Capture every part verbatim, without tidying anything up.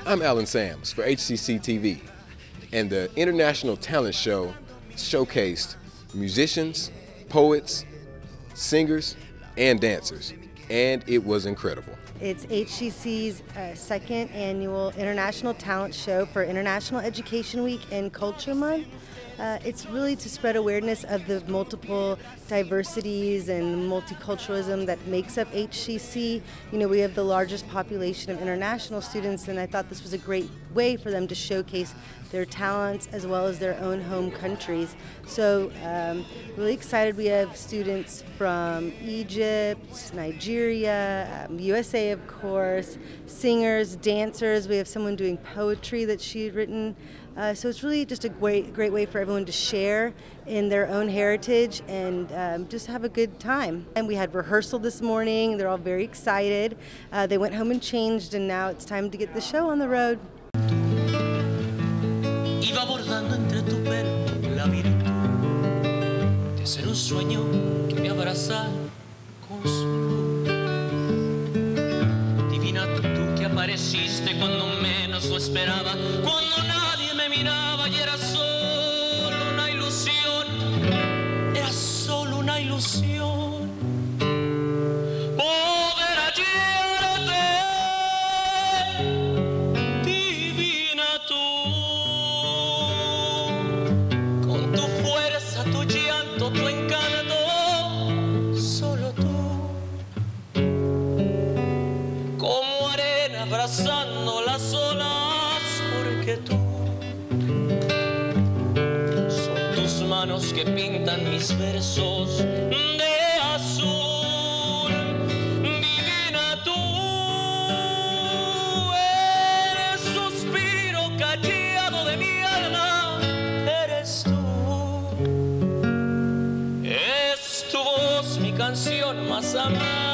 I'm Alan Sams for H C C T V, and the International Talent Show showcased musicians, poets, singers, and dancers, and it was incredible. It's H C C's uh, second annual International Talent Show for International Education Week and Culture Month. Uh, it's really to spread awareness of the multiple diversities and multiculturalism that makes up H C C. You know, we have the largest population of international students, and I thought this was a great way for them to showcase their talents as well as their own home countries. So um, really excited. We have students from Egypt, Nigeria, um, U S A of course, singers, dancers. We have someone doing poetry that she had written. Uh, so it's really just a great, great way for everyone to share in their own heritage and um, just have a good time. And we had rehearsal this morning. They're all very excited. Uh, they went home and changed, and now it's time to get the show on the road. Iba bordando entre tu pelo la virtud de ser un sueño que me abrazara con su luz. Divina tú que apareciste cuando menos lo esperaba, cuando nadie me miraba y era solo una ilusión, era solo una ilusión. Poder hallarte, divina tú. Tu encanto, solo tú, como arena abrazando las olas, porque tú son tus manos que pintan mis versos de azul. Divina tú, eres suspiro callado de mi alma, eres tú. Tu voz, mi canción más amada.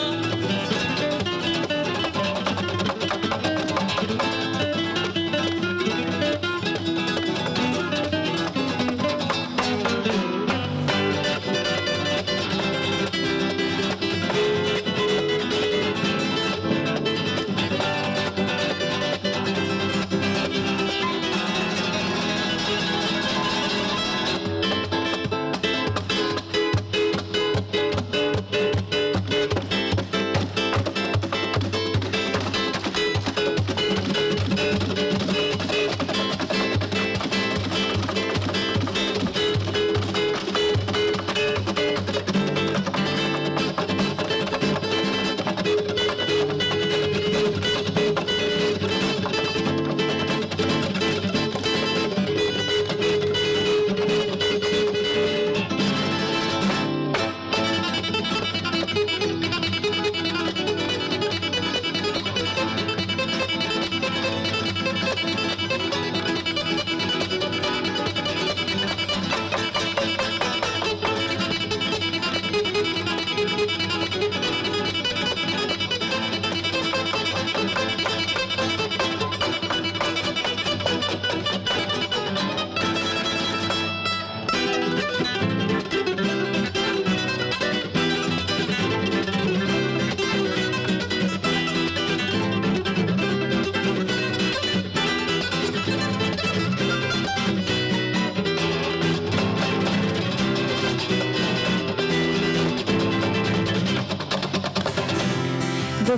The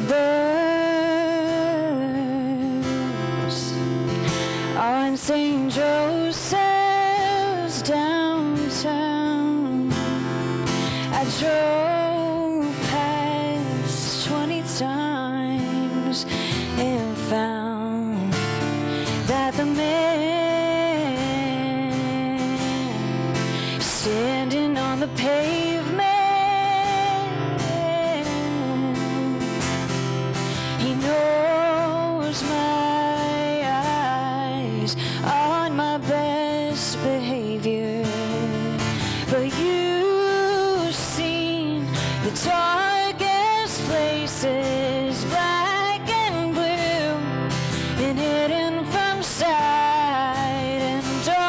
birds are in Saint Joseph's downtown. I drove past twenty times and found that the man standing on the pavement, he knows my eyes on my best behavior. But you've seen the darkest places, black and blue, and hidden from sight, and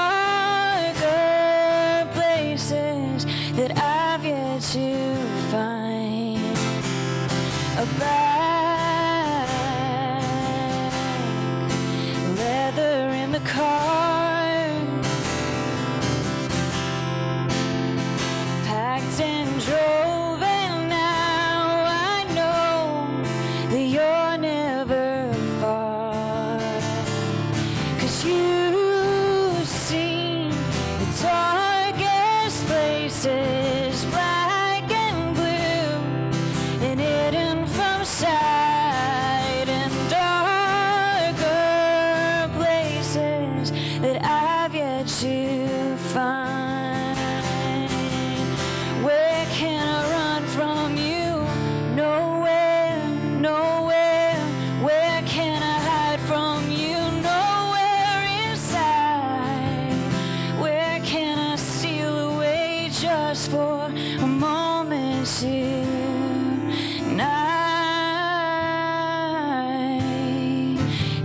darker places that I've yet to find. A back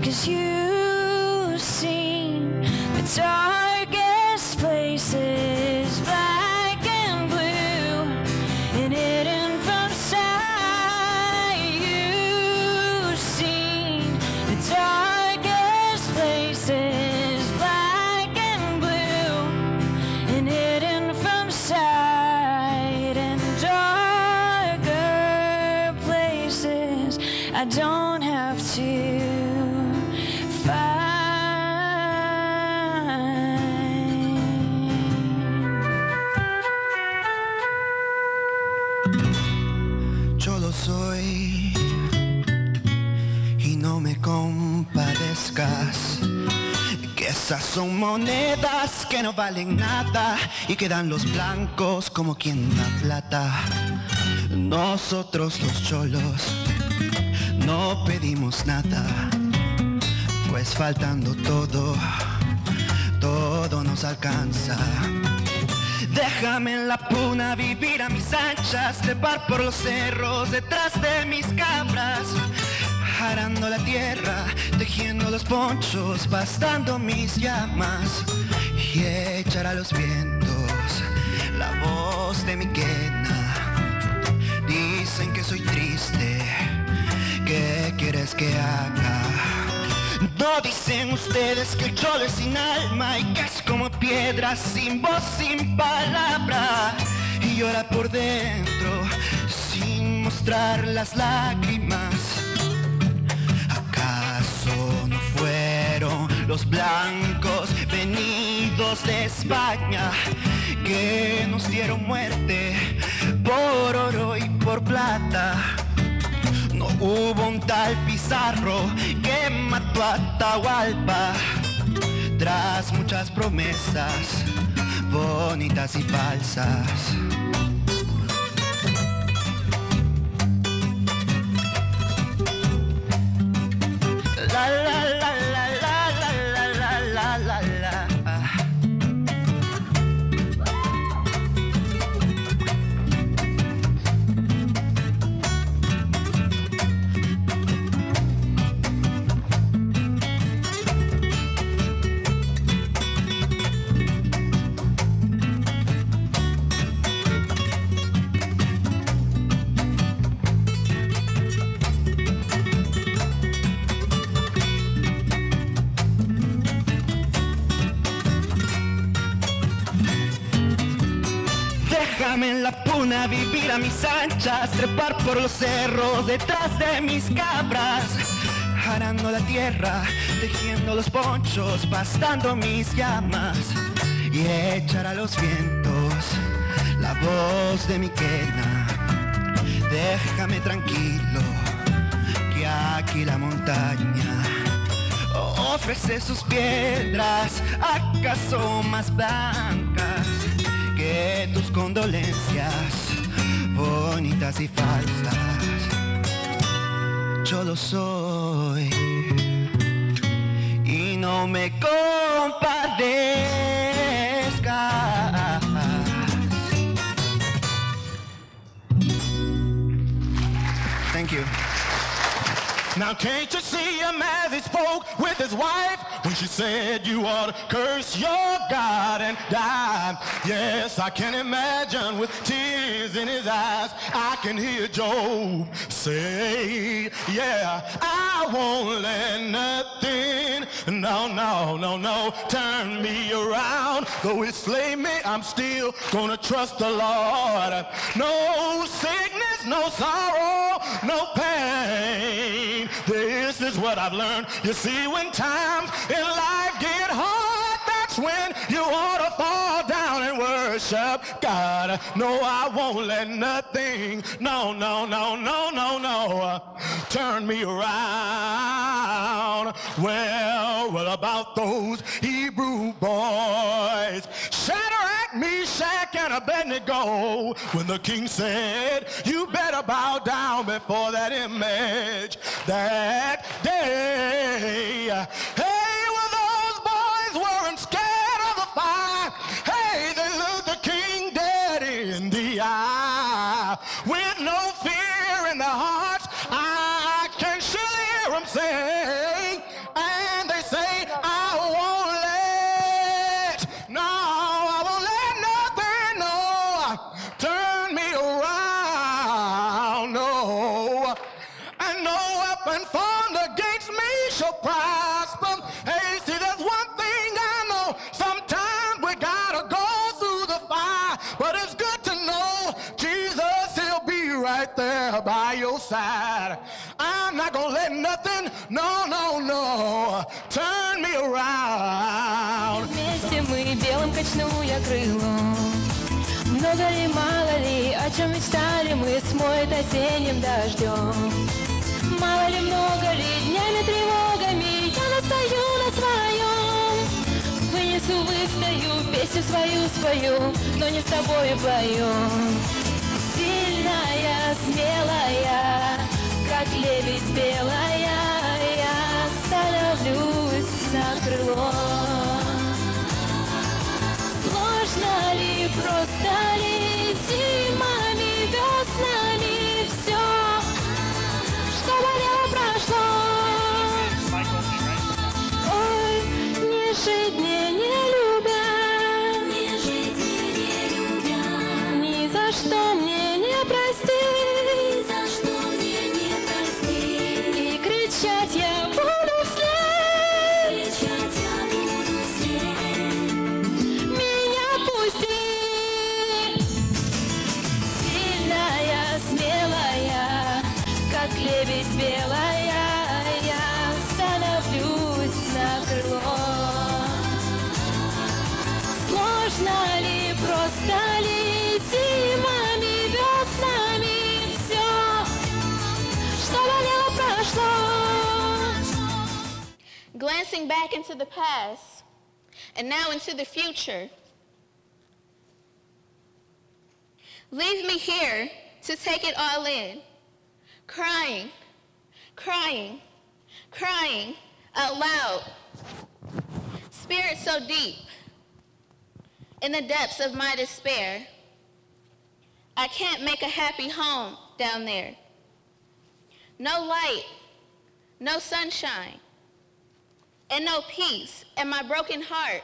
'cause you've seen the darkest places, black and blue, and hidden from sight. You've seen the darkest places, black and blue, and hidden from sight, and darker places I don't have to Yo lo soy y no me compadezcas, que esas son monedas que no valen nada y quedan los blancos como quien da plata. Nosotros los cholos no pedimos nada, pues faltando todo, todo nos alcanza. Déjame en la puna vivir a mis anchas, trepar por los cerros detrás de mis cabras, arando la tierra, tejiendo los ponchos, pastando mis llamas y echar a los vientos la voz de mi quena. Dicen que soy triste, ¿qué quieres que haga? No dicen ustedes que el cholo es sin alma y que es como piedra, sin voz, sin palabra, y llora por dentro sin mostrar las lágrimas. ¿Acaso no fueron los blancos venidos de España que nos dieron muerte por oro y por plata? No hubo un tal Pizarro que mató a Atahualpa, tras muchas promesas bonitas y falsas. La la la la la la la la la la. Déjame en la puna vivir a mis anchas, trepar por los cerros detrás de mis cabras, arando la tierra, tejiendo los ponchos, pastando mis llamas y echar a los vientos la voz de mi quena. Déjame tranquilo, que aquí la montaña ofrece sus piedras, acaso más blancas que tus condolencias, bonitas y falsas. Yo lo soy y no me compadezcas. Thank you. Now can't you see him as he spoke with his wife when she said you ought to curse your God and die? Yes, I can imagine with tears in his eyes. I can hear Job say, yeah, I won't let nothing, no, no, no, no, turn me around. Though it slay me, I'm still gonna trust the Lord. No sickness, no sorrow, no pain. This is what I've learned. You see, when times in life get hard, that's when you ought to fall down and worship God. No, I won't let nothing, no, no, no, no, no, no, uh, turn me around. Well, well, about those Hebrew boys, Shadrach, Meshach, and Abednego, when the king said, you better bow down before that image that day. Hey, well, those boys weren't scared of the fire. Hey, they looked the king dead in the eye. With no fear in their hearts, I can surely hear them say, prosper. Hey, see, there's one thing I know. Sometimes we gotta go through the fire, but it's good to know Jesus, he'll be right there by your side. I'm not gonna let nothing, no, no, no, turn me around. Вместе мы белым качну я крылом. Много ли, мало ли, о чем мечтали мы, смоет осенним дождем. Мало ли, много ли, днями, тревогами я настаю на своем. Вынесу, выстою, песню свою спою, но не с тобой поем. Сильная, смелая, как лебедь белая, я становлюсь на крыло. Сложно ли, просто ли, зимами, веснами все, что болело, прошло. Ой, не жить мне, не любя, не жить мне, не любя, ни за что мне не простить, ни за что мне не простить. И кричать я буду вслед, кричать я буду вслед. Меня пусти. Сильная, смелая, как лебедь белая, я становлюсь на крыло. Сложно ли, просто ли, зимами, веснами все, что болело, прошло. Glancing back into the past and now into the future, leave me here to take it all in, crying, crying, crying out loud. Spirit so deep, in the depths of my despair, I can't make a happy home down there. No light, no sunshine, and no peace in my broken heart.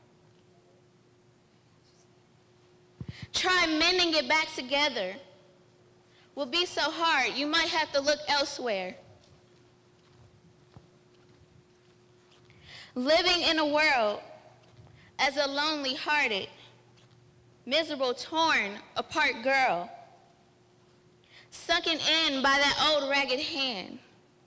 Try mending it back together. Will be so hard, you might have to look elsewhere. Living in a world as a lonely-hearted, miserable, torn apart girl, sunken in by that old ragged hand.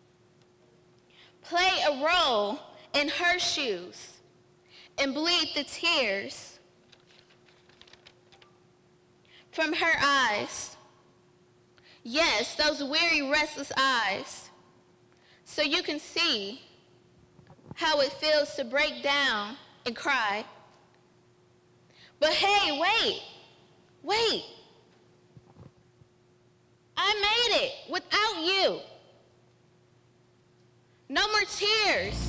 Play a role in her shoes and bleed the tears from her eyes. Yes, those weary, restless eyes, so you can see how it feels to break down and cry. But hey, wait, wait. I made it without you. No more tears.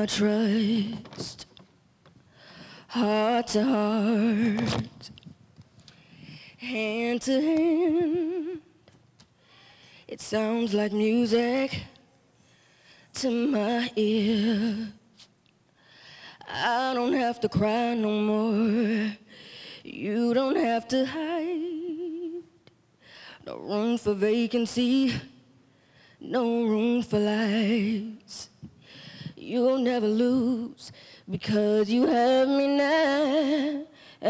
trust, heart to heart, hand to hand. It sounds like music to my ear. I don't have to cry no more. You don't have to hide. No room for vacancy, no room for lies. You'll never lose because you have me now.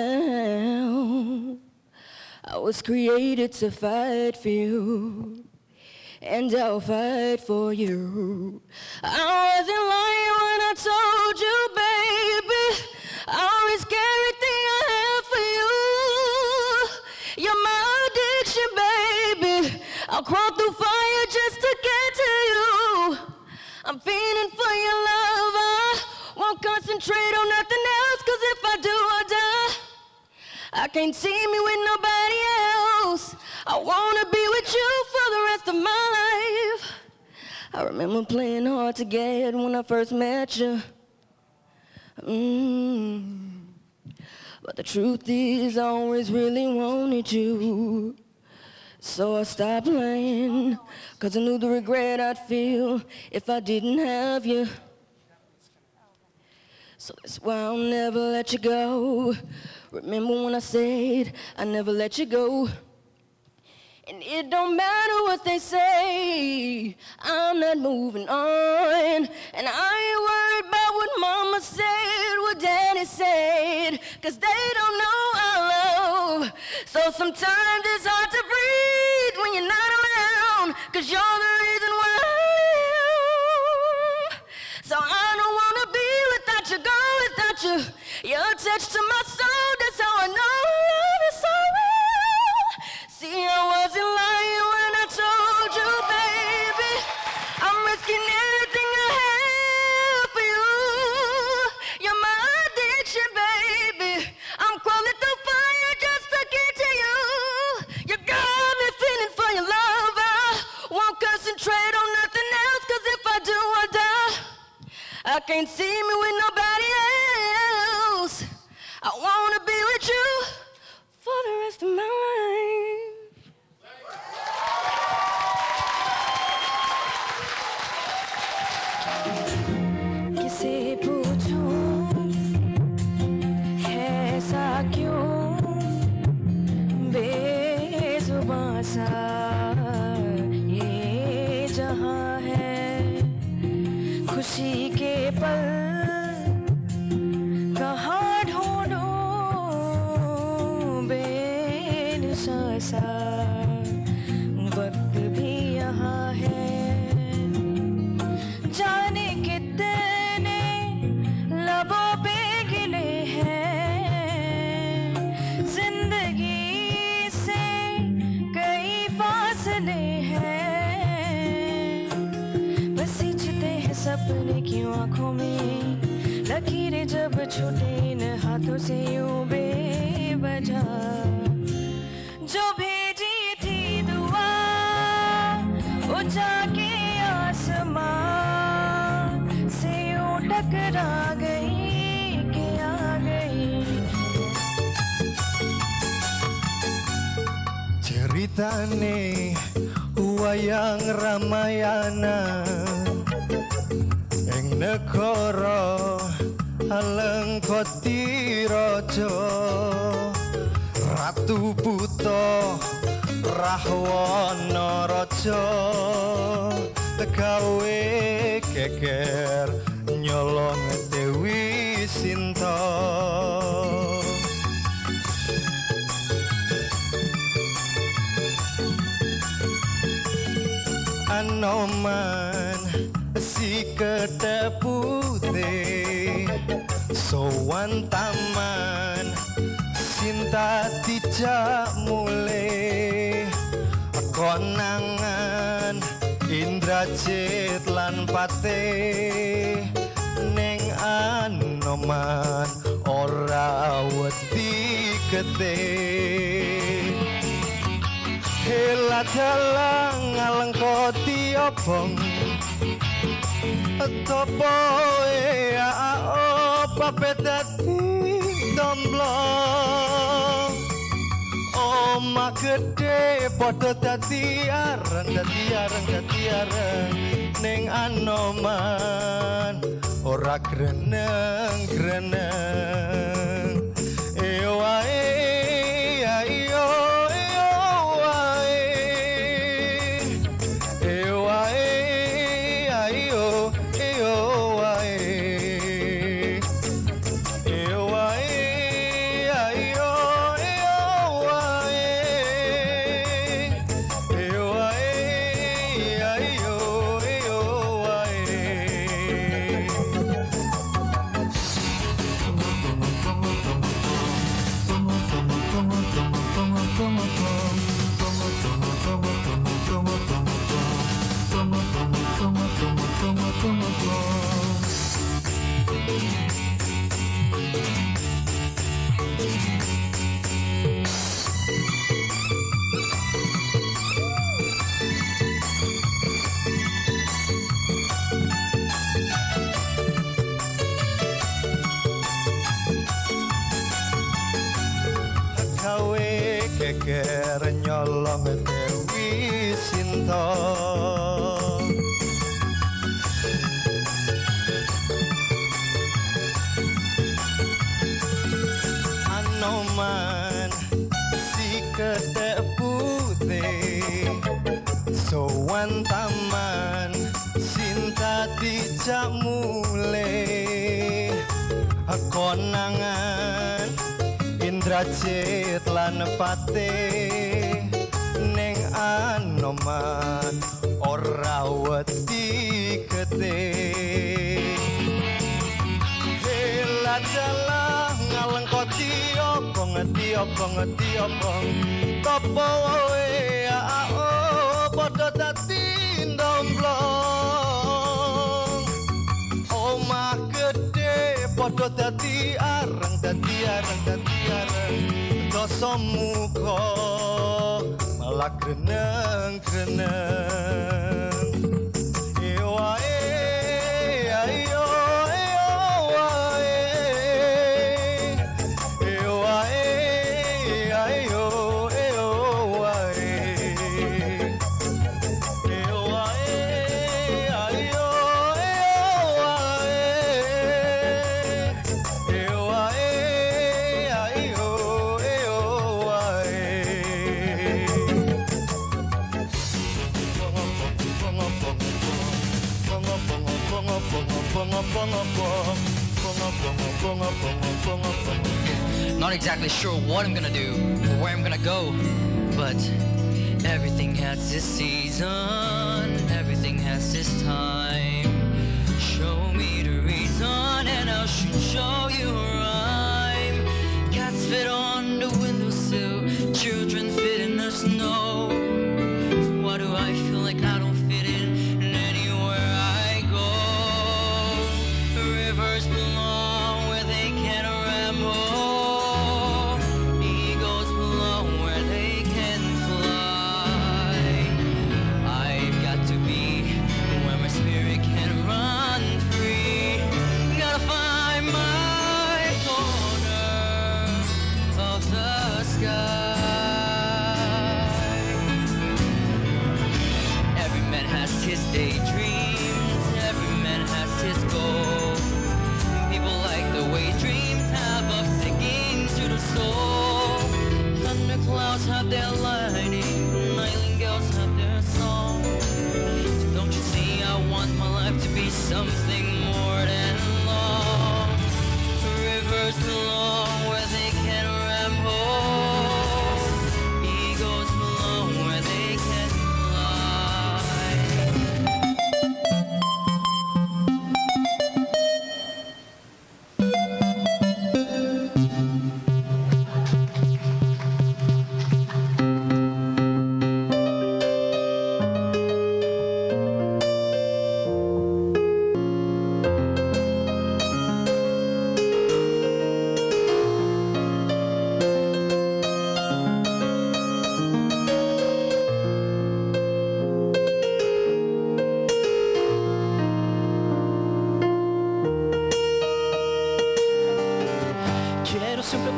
I was created to fight for you, and I'll fight for you. I wasn't lying when I told you, baby, I'll risk everything I have for you. You're my addiction, baby. I'll crawl through fire just to get to you. I'm feeling for your love. I won't concentrate on nothing else, cause if I do, I die. I can't see me with nobody else. I wanna be with you for the rest of my life. I remember playing hard to get when I first met you. Mm. But the truth is I always really wanted you. So I stopped playing, cause I knew the regret I'd feel if I didn't have you. So that's why I'll never let you go. Remember when I said I'd never let you go? And it don't matter what they say, I'm not moving on. And I ain't worried about what mama said, what daddy said, cause they don't know our love. So sometimes it's hard to breathe when you're not around, cause you're the reason why I am. So I don't wanna be without you, go without you. You're attached to my soul, that's how I know love is so real. See, I wasn't lying when I told you, baby, I'm risking everything I have for you. You're my addiction, baby. I'm crawling through fire just to get to you. You got me feeling for your love. I won't concentrate on nothing else, cause if I do, I die. I can't see me with nobody else. I wanna be with you for the rest of my life. किसे पूछूं ऐसा क्यों बेजुबां सा ये जहां है खुशी के पल कहाँ ढूंढूं बेनिशां सा वक्त भी यहाँ है जाने कितने लबों पे गिले हैं जिंदगी से कई फासले हैं बस सिंचते हैं सपने की आंखों में लकीरें जब छूटे इन हाथों से यूं बेवजह जो भेजी थी दुआ वो जाके आसमां से यूं टकरा गई कि आ गई ceritane wayang Ramayana ing negara Alengkoti Raja Ratu Buta Rahwana Raja gawe geger nyolong Dewi Sinta Anoman si ketepute sowan taman Sinta dijak mulai konangan Indrajit lan Pate ning Anoman ora wedi gede Hela dalang Alengkoti obong topo ya apa pedati domblong oma gede podo dadi areng dadi areng dadi areng ning Anoman ora greneng greneng e wae ayo ayo wae e wae ayo ayo wae e wae ayo ayo wae e wae ayo ayo wae Gawe geger nyolong Dewi Sinta Anoman si ketek putih sowan taman Sinta dijak mulai konangan Indrajit lan pate ning Anoman ora wedi gede Heladalah ngalengkoti apa ngedi apa ngedi apa topo wae ao padha dadi domblong omah gede padha dadi areng dadi areng dadi areng dosa muka malah greneng greneng e wae ayo ayo wae e wae ayo ayo wae e wae ayo ayo wae e wae ayo ayo wae Not exactly sure what I'm gonna do or where I'm gonna go, but everything has its season, everything has its time. Show me the reason and I'll show you a rhyme. Cats fit on the windowsill, children fit in the snow. So why do I feel like I don't fit in anywhere I go? Rivers belong where they can ramble. Eagles belong where they can fly. I've got to be where my spirit can run free. Gotta find my corner of the sky. Every man has his daydreams, every man has his goal. People like the way dreams have of singing to the soul. Thunderclouds have their lightning, nightingales have their song. So don't you see, I want my life to be something more than long. Rivers belong where they can ramble. Eagles belong where they can fly.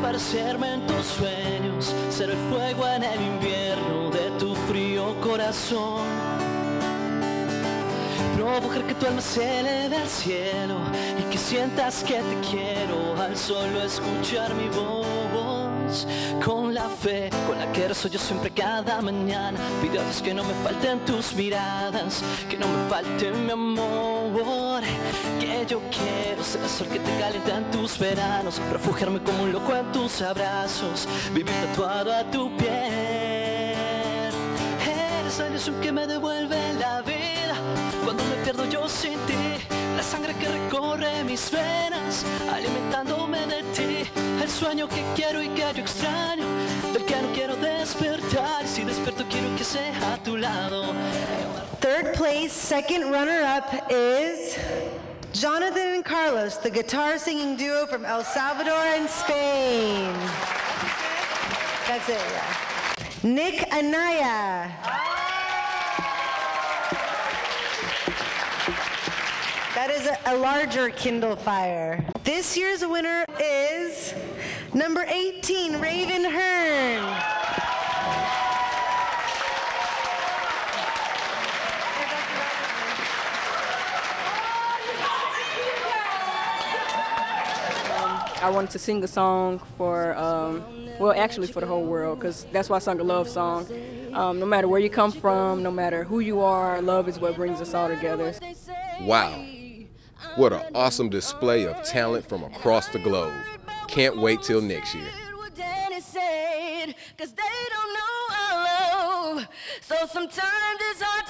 aparecerme en tus sueños, ser el fuego en el invierno de tu frío corazón. Provocar que tu alma se eleve al cielo y que sientas que te quiero al solo escuchar mi voz. Con la fe con la que rezo yo siempre cada mañana, pido a Dios que no me falten tus miradas, que no me falte mi amor. Que yo quiero ser el sol que te calienta en tus veranos, refugiarme como un loco en tus abrazos, vivir tatuado a tu piel. Eres la ilusión que me devuelve la vida cuando me pierdo yo sin ti, la sangre que recorre mis venas, alimentándome de ti, el sueño que quiero y que yo extraño, del que no quiero despertar, y si despierto quiero que sea a tu lado. Third place, second runner-up is Jonathan and Carlos, the guitar-singing duo from El Salvador and Spain. That's it, yeah. Nick Anaya. That is a, a larger Kindle Fire. This year's winner is number eighteen, Raven Hearn. I wanted to sing a song for, um, well, actually for the whole world, because that's why I sung a love song. Um, no matter where you come from, no matter who you are, love is what brings us all together. Wow. What an awesome display of talent from across the globe. Can't wait till next year. Cause they don't know our love. So sometimes it's hard to